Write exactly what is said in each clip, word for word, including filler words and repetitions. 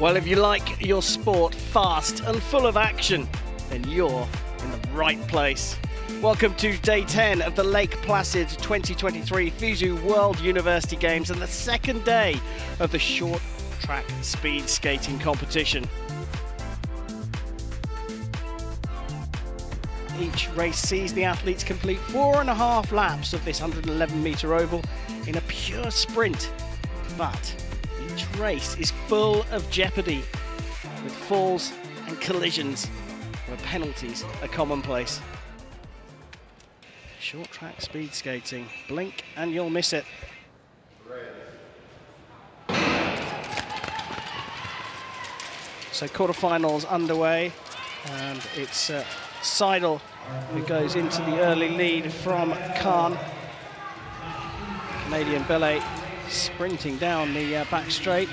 Well, if you like your sport fast and full of action, then you're in the right place. Welcome to day ten of the Lake Placid twenty twenty-three FISU World University Games and the second day of the short track speed skating competition. Each race sees the athletes complete four and a half laps of this one hundred eleven metre oval in a pure sprint, but each race is full of jeopardy, with falls and collisions where penalties are commonplace. Short track speed skating, blink and you'll miss it. So quarterfinals underway, and it's uh, Seidel who goes into the early lead from Khan. Canadian Belay sprinting down the uh, back straight.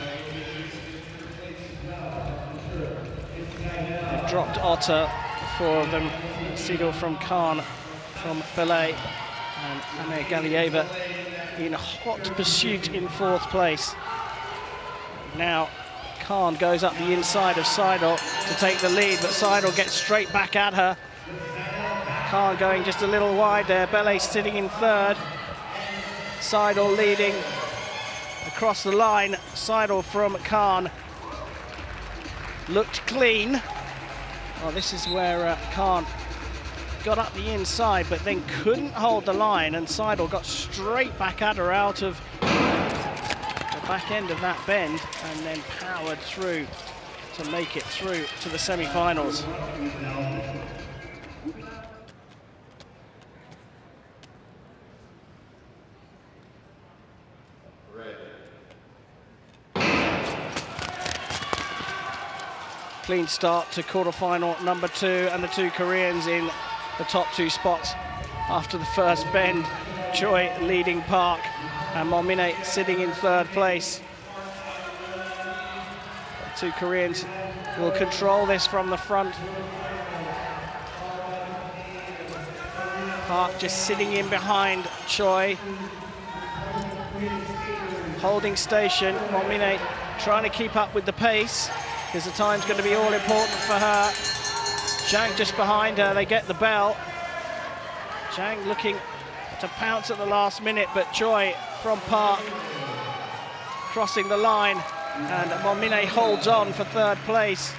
They've dropped Otter, four of them. Seidel from Khan, from Belay, and Anna Galieva in hot pursuit in fourth place. Now Khan goes up the inside of Seidel to take the lead, but Seidel gets straight back at her. Khan going just a little wide there. Belay sitting in third. Seidel leading across the line. Seidel from Khan looked clean. Well, this is where uh, Khan got up the inside, but then couldn't hold the line, and Seidel got straight back at her out of the back end of that bend, and then powered through to make it through to the semi-finals. Clean start to quarterfinal number two, and the two Koreans in the top two spots after the first bend. Choi leading Park, and Momine sitting in third place. The two Koreans will control this from the front. Park just sitting in behind Choi, holding station. Momine trying to keep up with the pace, because the time's going to be all important for her. Zhang just behind her, they get the bell. Zhang looking to pounce at the last minute, but Choi from Park crossing the line, and Momine holds on for third place.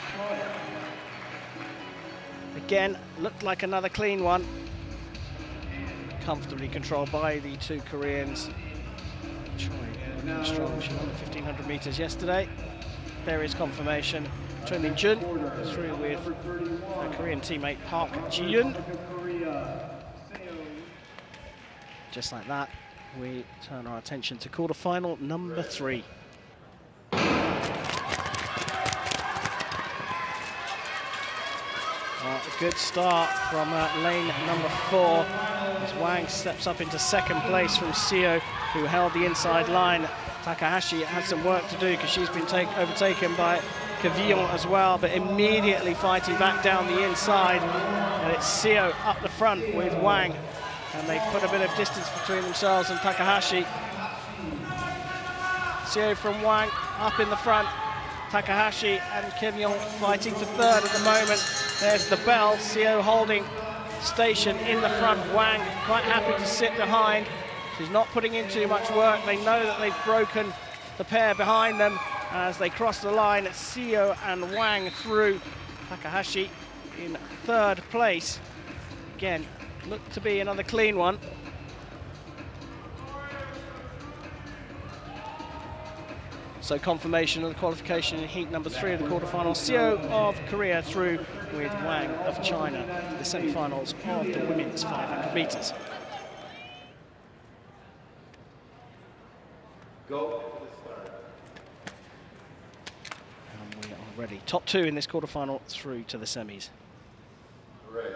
Again, looked like another clean one. Comfortably controlled by the two Koreans. Choi looking strong, she won the fifteen hundred metres yesterday. There is confirmation. Choi Min-jun through with her Korean teammate Park Ji-yoon. Just like that, we turn our attention to quarterfinal number three. Well, a good start from uh, lane number four, as Wang steps up into second place from Seo, who held the inside line. Takahashi had some work to do because she's been take, overtaken by Cavillon as well, but immediately fighting back down the inside. And it's Seo up the front with Wang, and they've put a bit of distance between themselves and Takahashi. Seo from Wang up in the front. Takahashi and Cavillon fighting for third at the moment. There's the bell. Seo holding station in the front. Wang quite happy to sit behind. She's not putting in too much work. They know that they've broken the pair behind them as they cross the line. It's Seo and Wang through. Takahashi in third place. Again, looked to be another clean one. So confirmation of the qualification in heat number three of the quarterfinals. Seo of Korea through with Wang of China to the semi-finals of the women's five hundred metres. Go. And we are ready. Top two in this quarterfinal through to the semis. Ready.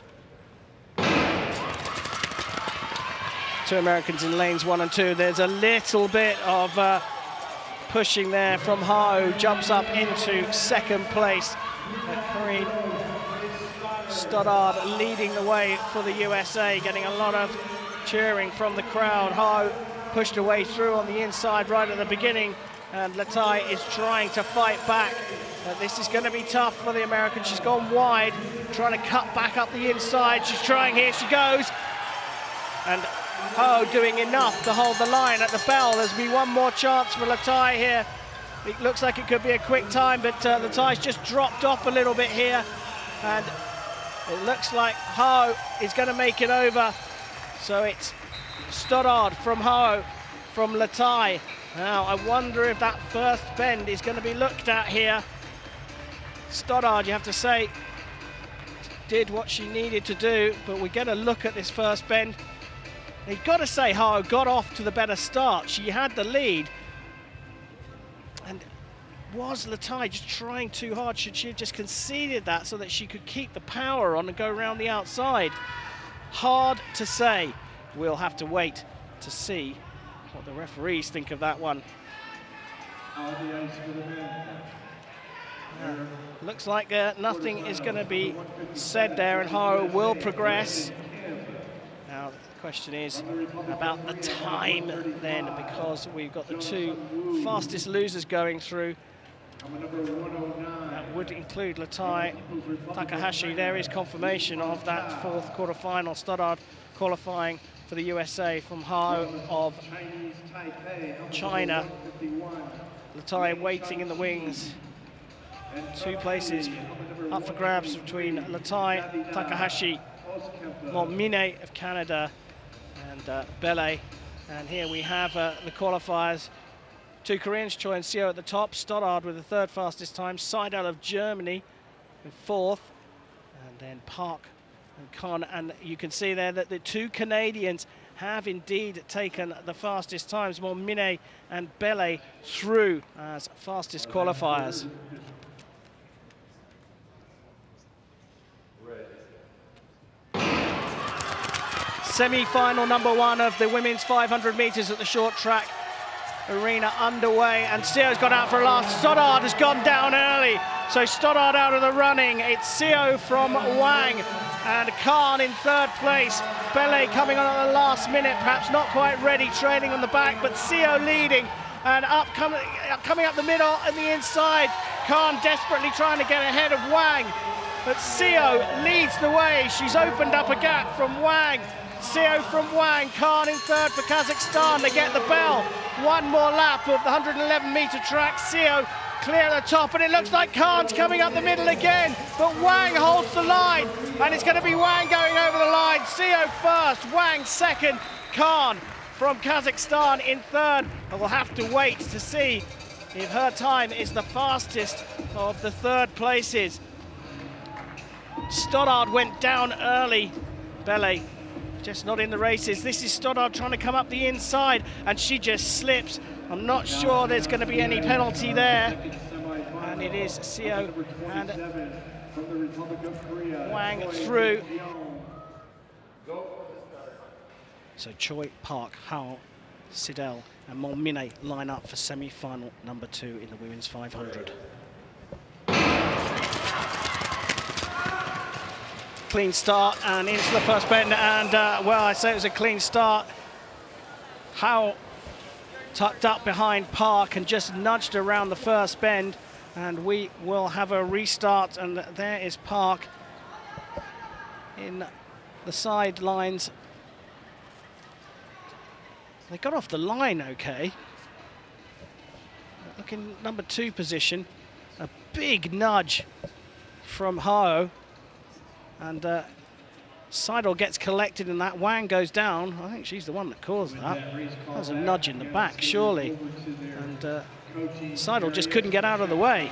Two Americans in lanes one and two. There's a little bit of uh, pushing there from Ha, who jumps up into second place. Corinne Stoddard leading the way for the U S A, getting a lot of cheering from the crowd. Ha pushed her way through on the inside right at the beginning, and Latai is trying to fight back. But this is going to be tough for the American. She's gone wide, trying to cut back up the inside. She's trying, here she goes. And Ho doing enough to hold the line at the bell. There's be one more chance for Latai here. It looks like it could be a quick time, but uh, Latai's just dropped off a little bit here. And it looks like Ho is going to make it over. So it's Stoddard from Ho, from Latai. Now, I wonder if that first bend is going to be looked at here. Stoddard, you have to say, did what she needed to do, but we're going to look at this first bend. You've got to say Ho got off to the better start. She had the lead. And was Latai just trying too hard? Should she have just conceded that so that she could keep the power on and go around the outside? Hard to say. We'll have to wait to see what the referees think of that one. Uh, looks like uh, nothing is going to be said there, and Ho will progress. Now the question is about the time then, because we've got the two fastest losers going through. That would include Latai Takahashi. There is confirmation of that fourth quarter-final. Stoddard qualifying for the U S A from Ho of China. Latai waiting in the wings. Two places up for grabs between Latai Takahashi, Momine of Canada, and uh, Bele. And here we have uh, the qualifiers. Two Koreans, Choi and Seo at the top. Stoddard with the third fastest time. Seidel of Germany in fourth. And then Park and Khan. And you can see there that the two Canadians have indeed taken the fastest times. Momine and Bele through as fastest qualifiers. Semi-final number one of the women's five hundred meters at the short track arena underway, and Seo's got out for a last. Stoddard has gone down early, so Stoddard out of the running. It's Seo from Wang and Khan in third place. Bele coming on at the last minute, perhaps not quite ready, trailing on the back, but Seo leading, and up coming, coming up the middle and the inside. Khan desperately trying to get ahead of Wang, but Seo leads the way. She's opened up a gap from Wang. Seo from Wang, Khan in third for Kazakhstan. They get the bell. One more lap of the one hundred eleven meter track. Seo clear at the top, and it looks like Khan's coming up the middle again, but Wang holds the line, and it's going to be Wang going over the line. Seo first, Wang second, Khan from Kazakhstan in third. And we'll have to wait to see if her time is the fastest of the third places. Stoddard went down early. Bele just not in the races. This is Stoddard trying to come up the inside, and she just slips. I'm not sure there's going to be any penalty there. And it is Seo and Wang through. So Choi, Park, Hao, Seidel and Momine line up for semi-final number two in the women's five hundred. Clean start and into the first bend, and uh, well, I say it was a clean start. Hao tucked up behind Park and just nudged around the first bend, and we will have a restart. And there is Park in the sidelines. They got off the line okay. Looking number two position, a big nudge from Hao. And uh, Seidel gets collected, and that Wang goes down. I think she's the one that caused that. That was a nudge in the back, surely. And uh, Seidel just couldn't get out of the way.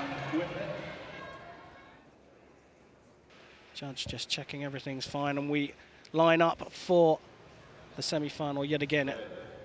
Judge just checking everything's fine, and we line up for the semi-final yet again.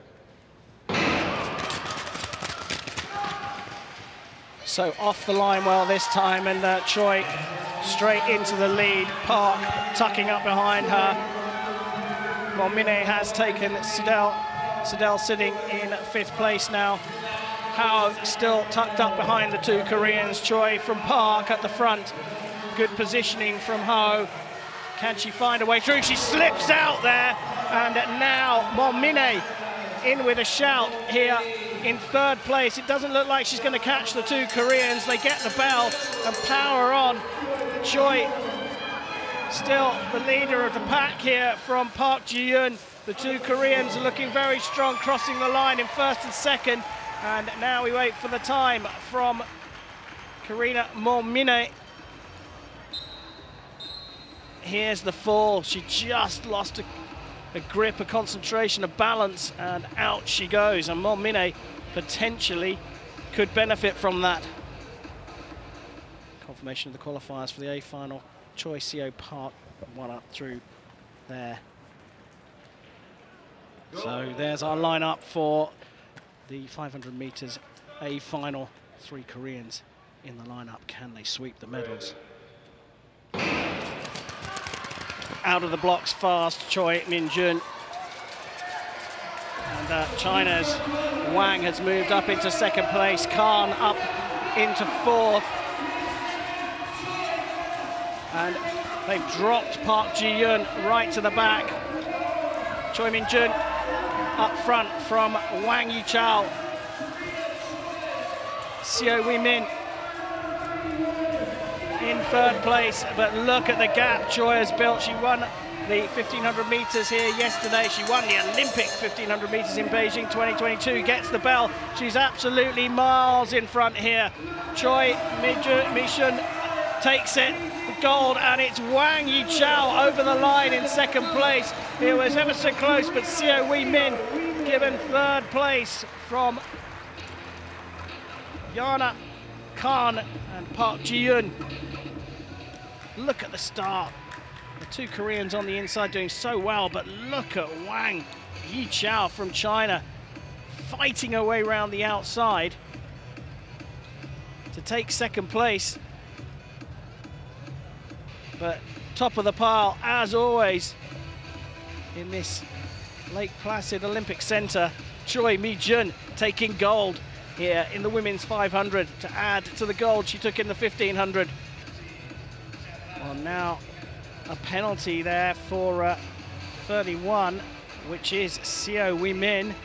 So off the line well this time, and uh, Choi straight into the lead. Park tucking up behind her. Momine has taken Seidel. Seidel sitting in fifth place now. Hao still tucked up behind the two Koreans. Choi from Park at the front. Good positioning from Hao. Can she find a way through? She slips out there. And now Momine in with a shout here in third place. It doesn't look like she's going to catch the two Koreans. They get the bell and power on. Choi still the leader of the pack here from Park Ji-yoon. The two Koreans are looking very strong, crossing the line in first and second. And now we wait for the time from Karina Momine. Here's the fall. She just lost a, a grip, a concentration, a balance, and out she goes. And Momine potentially could benefit from that. Confirmation of the qualifiers for the A final. Choi Seo Park, one up through there. So there's our lineup for the five hundred meters A final. Three Koreans in the lineup. Can they sweep the medals? Out of the blocks fast, Choi Min-jun. And uh, China's Wang has moved up into second place. Khan up into fourth. And they've dropped Park Ji-yoon right to the back. Choi Min-jun up front from Wang Yichao. Seo Wei-min in third place, but look at the gap Choi has built. She won the fifteen hundred meters here yesterday. She won the Olympic fifteen hundred meters in Beijing twenty twenty-two, gets the bell. She's absolutely miles in front here. Choi Mi-shun takes it, gold, and it's Wang Yichao over the line in second place. It was ever so close, but Seo Wei-min given third place from Yana Khan and Park Ji-yoon. Look at the start. The two Koreans on the inside doing so well, but look at Wang Yichao from China fighting her way around the outside to take second place. But top of the pile, as always, in this Lake Placid Olympic Centre, Choi Mi-jun taking gold here in the women's five hundred to add to the gold she took in the fifteen hundred. Well, now a penalty there for uh, thirty-one, which is Seo Wei-min, and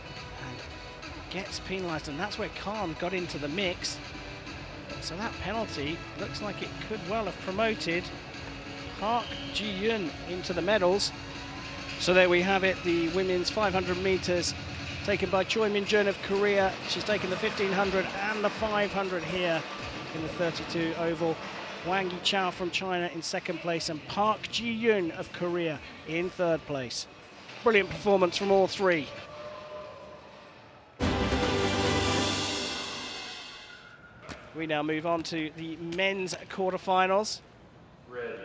gets penalised, and that's where Khan got into the mix. So that penalty looks like it could well have promoted Park Ji-yoon into the medals. So there we have it, the women's five hundred meters taken by Choi Min-jun of Korea. She's taken the fifteen hundred and the five hundred here in the thirty-two oval. Wang Yichao from China in second place, and Park Ji-yoon of Korea in third place. Brilliant performance from all three. We now move on to the men's quarterfinals. Ready.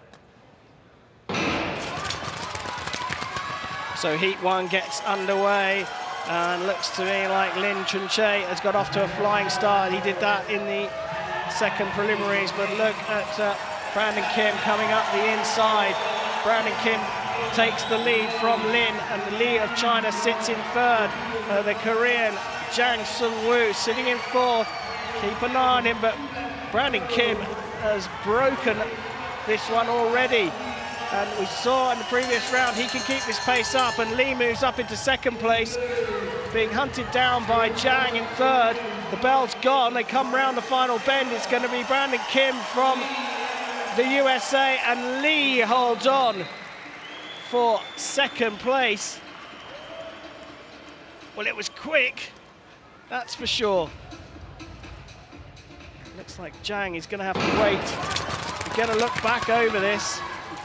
So heat one gets underway, and looks to me like Lin Chun-chae has got off to a flying start. He did that in the second preliminaries, but look at uh, Brandon Kim coming up the inside. Brandon Kim takes the lead from Lin, and Lee of China sits in third. Uh, the Korean Jang Sun-woo sitting in fourth. Keep an eye on him, but Brandon Kim has broken this one already. And we saw in the previous round he can keep this pace up, and Lee moves up into second place, being hunted down by Jang in third. The bell's gone, they come round the final bend. It's going to be Brandon Kim from the U S A, and Lee holds on for second place. Well, it was quick, that's for sure. Looks like Jang is going to have to wait. We're going to look back over this.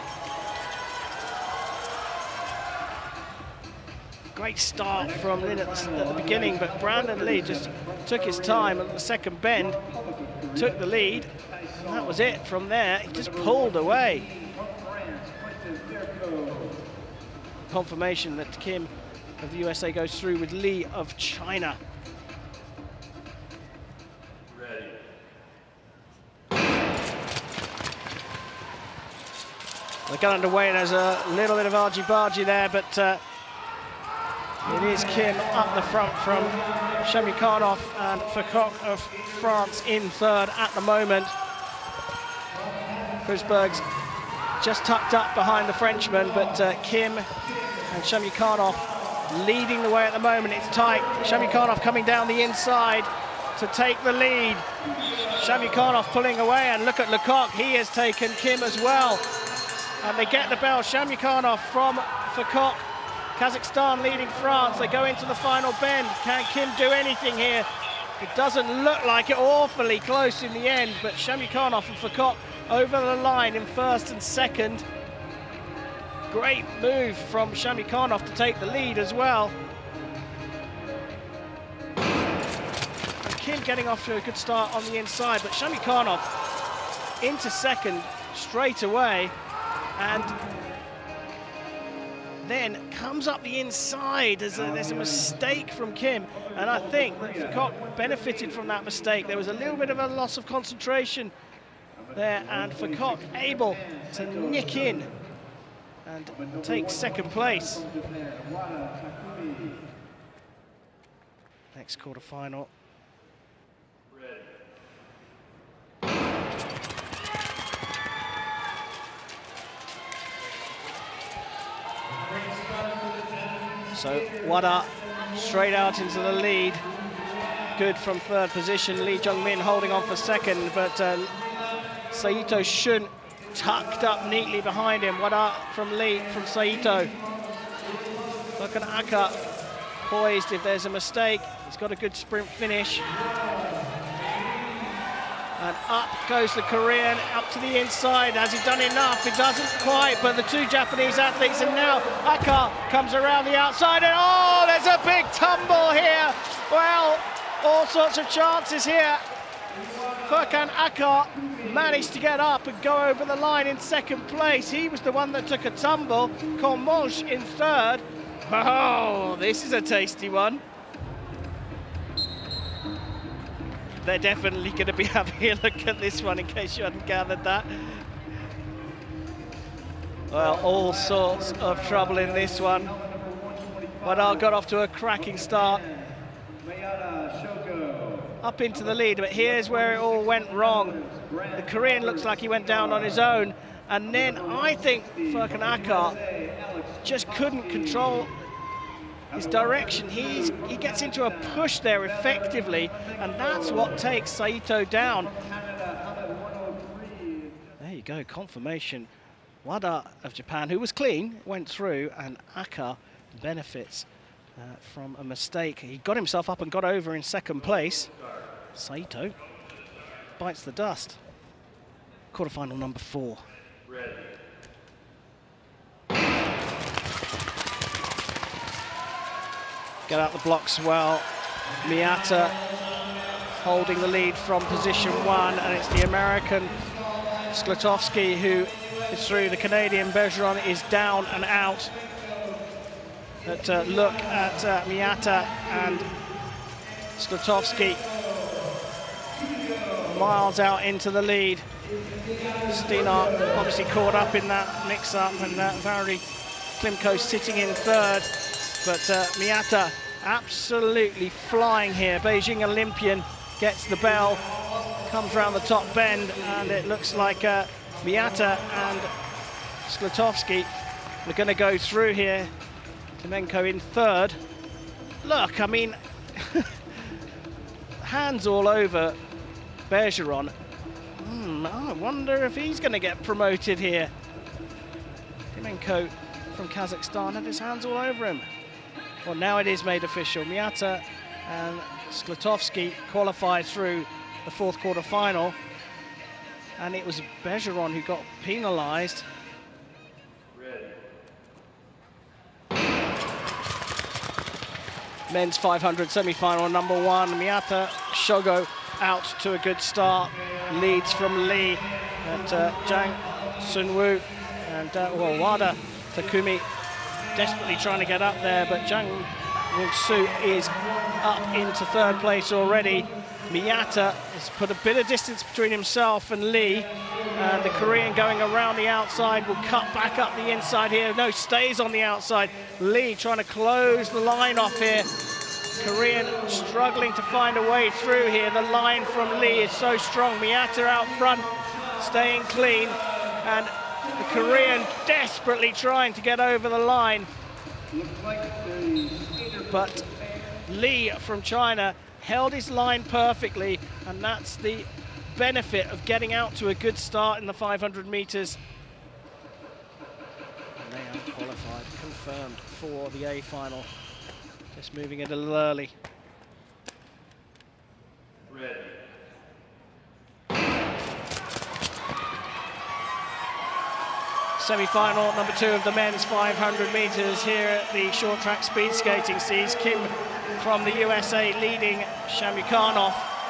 Great start from Lin at the, at the beginning, but Brandon Lee just took his time at the second bend, took the lead, and that was it. From there, he just pulled away. Confirmation that Kim of the U S A goes through with Lee of China. They got underway, and there's a little bit of argy-bargy there, but uh, it is Kim up the front from Shamikhanov and Foucault of France in third at the moment. Kreuzberg's just tucked up behind the Frenchman, but uh, Kim and Shamikhanov leading the way at the moment. It's tight. Shamukhanov coming down the inside to take the lead. Shamukhanov pulling away, and look at Lecoq. He has taken Kim as well. And they get the bell. Shamukhanov from Lecoq. Kazakhstan leading France. They go into the final bend. Can Kim do anything here? It doesn't look like it. Awfully close in the end, but Shamukhanov and Lecoq over the line in first and second. Great move from Shamukhanov to take the lead as well. And Kim getting off to a good start on the inside, but Shamukhanov into second straight away, and then comes up the inside. There's a, there's a mistake from Kim, and I think that Lecoq benefited from that mistake. There was a little bit of a loss of concentration there, and Lecoq able to nick in and take second place. Next quarter-final. So Wada straight out into the lead. Good from third position. Lee Jung-min holding on for second, but uh, Saito Shun tucked up neatly behind him. Wada from Lee, from Saito. Look at Aka poised if there's a mistake. He's got a good sprint finish. And up goes the Korean, up to the inside. Has he done enough? It doesn't quite, but the two Japanese athletes, and now Aka comes around the outside, and oh, there's a big tumble here. Well, all sorts of chances here. Furkan Aka managed to get up and go over the line in second place. He was the one that took a tumble. Kormonj in third. Oh, this is a tasty one. They're definitely going to be having a look at this one, in case you hadn't gathered that. Well, all sorts of trouble in this one. Wadar got off to a cracking start. Up into the lead, but here's where it all went wrong. The Korean looks like he went down on his own, and then I think Furkan Aka just couldn't control his direction. He's, he gets into a push there effectively, and that's what takes Saito down. There you go, confirmation. Wada of Japan, who was clean, went through, and Aka benefits uh, from a mistake. He got himself up and got over in second place. Saito bites the dust. Quarterfinal number four. Ready. Get out the blocks well. Miyata holding the lead from position one, and it's the American Sklotovsky who is through. The Canadian Bergeron is down and out. But uh, look at uh, Miyata and Sklotovsky miles out into the lead. Steenart obviously caught up in that mix-up, and uh, Valery Klimko sitting in third. But uh, Miyata absolutely flying here. Beijing Olympian gets the bell, comes around the top bend, and it looks like uh, Miyata and Sklotovsky are going to go through here. Klimenko in third. Look, I mean, hands all over Bergeron. Hmm, I wonder if he's going to get promoted here. Klimenko from Kazakhstan had his hands all over him. Well, now it is made official. Miyata and Sklotovsky qualified through the fourth quarter final, and it was Bergeron who got penalized. Men's five hundred semi-final number one. Miyata Shogo out to a good start. Leads from Lee and uh, Jang Sunwoo and uh, well, Wada Takumi desperately trying to get up there, but Jang Woo-soo is up into third place already. Miyata has put a bit of distance between himself and Lee, and the Korean going around the outside will cut back up the inside here. No, stays on the outside. Lee trying to close the line off here. Korean struggling to find a way through here. The line from Lee is so strong. Miyata out front, staying clean, and the Korean desperately trying to get over the line. Looks like but Li from China held his line perfectly, and that's the benefit of getting out to a good start in the five hundred meters. And they are qualified, confirmed for the A final. Just moving it a little early. Ready. Semi-final number two of the men's five hundred meters here at the short track speed skating sees Kim from the U S A leading Shamukhanov.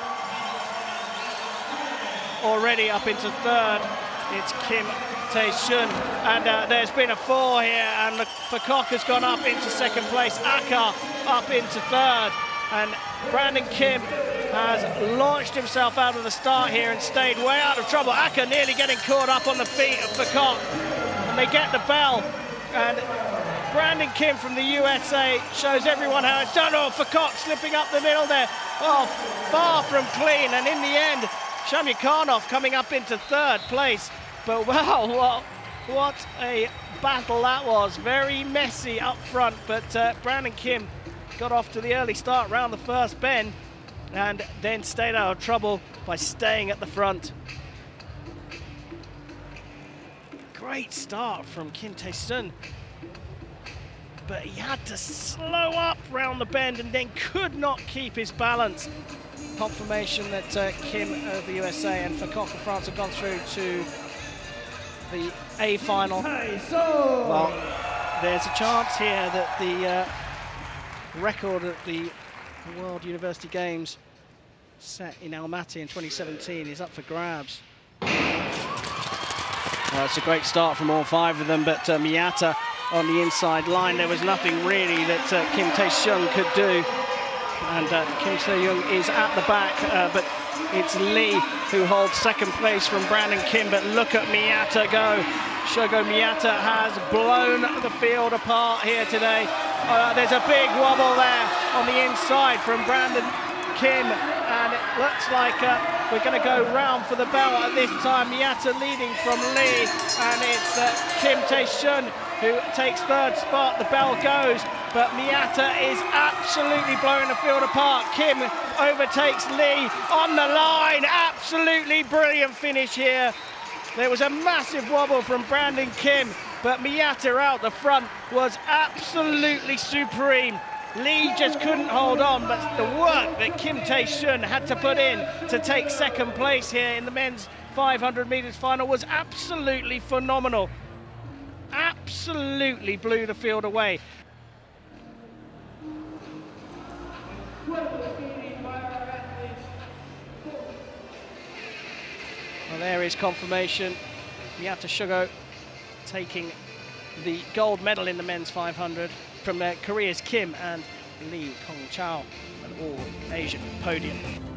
Already up into third, it's Kim Tae-sun, and uh, there's been a fall here, and Fakok has gone up into second place, Akar up into third, and Brandon Kim has launched himself out of the start here and stayed way out of trouble. Akar nearly getting caught up on the feet of Fakok, and they get the bell, and Brandon Kim from the U S A shows everyone how it's done. Oh, Fakok slipping up the middle there, oh, far from clean, and in the end, Shamukhanov coming up into third place. But wow, what, what a battle that was. Very messy up front, but uh, Brandon Kim got off to the early start around the first bend and then stayed out of trouble by staying at the front. Great start from Kim Tae-sun, but he had to slow up round the bend and then could not keep his balance. Confirmation that uh, Kim of the U S A and Fakok of France have gone through to the A final. Well, there's a chance here that the uh, record at the World University Games set in Almaty in twenty seventeen is up for grabs. Well, it's a great start from all five of them, but uh, Miyata on the inside line, there was nothing really that uh, Kim Tae-sun could do. And uh, Kim Se-young is at the back, uh, but it's Li who holds second place from Brandon Kim. But look at Miyata go. Shogo Miyata has blown the field apart here today. Uh, there's a big wobble there on the inside from Brandon Kim, and it looks like uh, we're going to go round for the bell at this time. Miyata leading from Li, and it's uh, Kim Tae-sun who takes third spot. The bell goes, but Miyata is absolutely blowing the field apart. Kim overtakes Li on the line. Absolutely brilliant finish here. There was a massive wobble from Brandon Kim, but Miyata out the front was absolutely supreme. Li just couldn't hold on, but the work that Kim Tae-sun had to put in to take second place here in the men's five hundred meters final was absolutely phenomenal. Absolutely blew the field away. Well, there is confirmation. Miyata Shogo taking the gold medal in the men's five hundred from uh, Korea's Kim and Lee Kong Chao, an all-Asian podium.